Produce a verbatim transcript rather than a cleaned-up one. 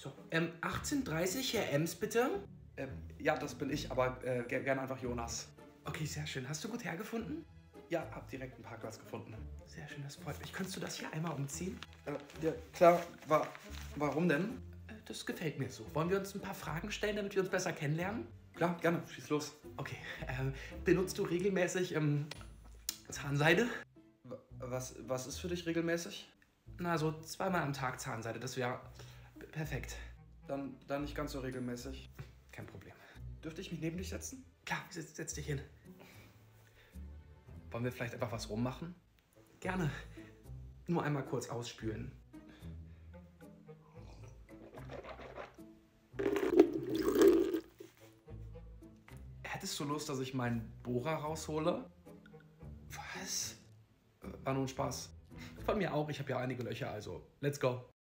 So, ähm, achtzehn Uhr dreißig, Herr Ems, bitte? Ähm, ja, das bin ich, aber äh, ger gerne einfach Jonas. Okay, sehr schön. Hast du gut hergefunden? Ja, hab direkt einen Parkplatz gefunden. Sehr schön, das freut mich. Könntest du das hier einmal umziehen? Äh, ja, klar. Wa warum denn? Äh, Das gefällt mir so. Wollen wir uns ein paar Fragen stellen, damit wir uns besser kennenlernen? Klar, gerne. Schieß los. Okay, ähm, benutzt du regelmäßig ähm, Zahnseide? W was, was ist für dich regelmäßig? Na, so zweimal am Tag Zahnseide, das wäre perfekt. Dann, dann nicht ganz so regelmäßig. Kein Problem. Dürfte ich mich neben dich setzen? Klar, setz, setz dich hin. Wollen wir vielleicht einfach was rummachen? Gerne. Nur einmal kurz ausspülen. Hättest du Lust, dass ich meinen Bohrer raushole? Was? War nur ein Spaß. Von mir auch, ich habe ja einige Löcher, also let's go.